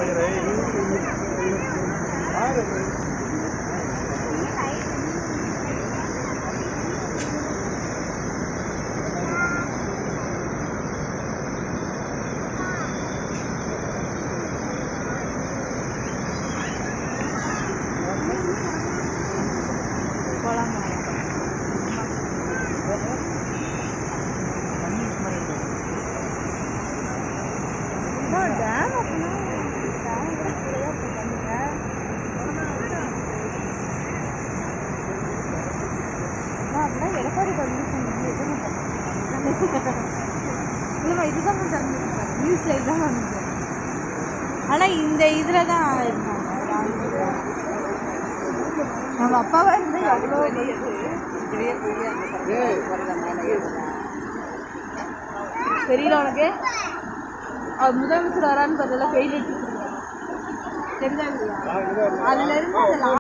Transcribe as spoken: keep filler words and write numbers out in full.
ஆனா இந்த இதுல தான் நம்ம அப்பாவா இருந்தா எவ்வளோ தெரியல உனக்கு. அவர் முதலமைச்சர் வரான்னு பார்த்தா பெயில் எடுத்து தெரிஞ்சாங்க. அதுல இருந்து அந்த